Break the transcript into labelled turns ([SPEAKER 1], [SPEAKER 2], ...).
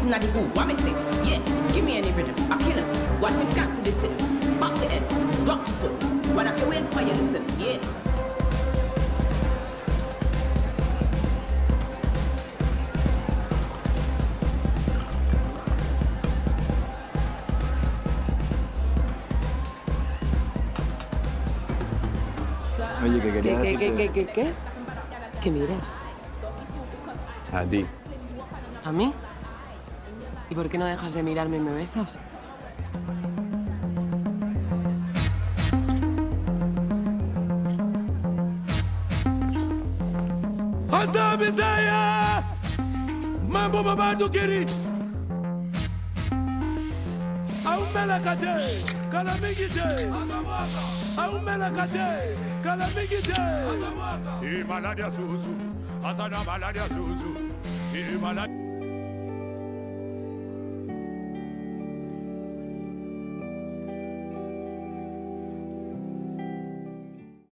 [SPEAKER 1] in the groove. What me say? Yeah, give me any rhythm. I kill him. Watch me scat to this city. Back the head, drop the foot. Run up your waist while you listen. Yeah.
[SPEAKER 2] Oye, que quería
[SPEAKER 3] ¿Qué? ¿Qué miras?
[SPEAKER 2] A ti.
[SPEAKER 3] ¿A mí? ¿Y por qué no dejas de mirarme y me besas?
[SPEAKER 4] Hanta Bisaya! Mambo Babado Kiri! Aumelakate! Kalamigite! Aumelakate! Kalamigite! Imaladia Susu! Asana Maladia Susu! Imaladia